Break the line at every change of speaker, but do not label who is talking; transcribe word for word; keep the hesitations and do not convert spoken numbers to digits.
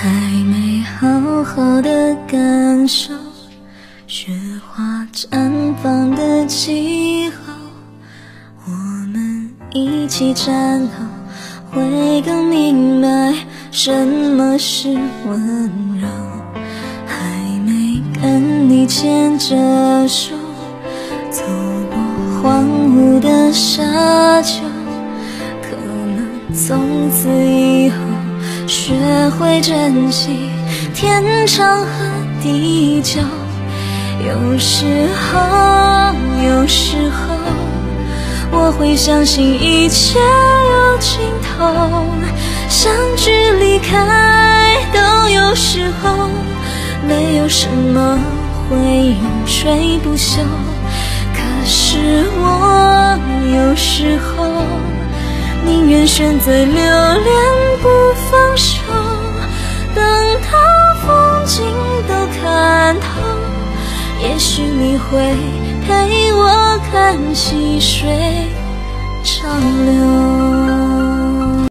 还没好好的感受雪花绽放的气候，我们一起站好，会更明白什么是温柔。还没跟你牵着手走过荒芜的沙丘，可能从此以后学会珍惜天长和地久。有时候有时候我会相信一切有尽头，相聚离开都有时候，没有什么会永垂不朽。可是我有时候宁愿选择留恋不放手，等到风景都看透，也许你会陪我看细水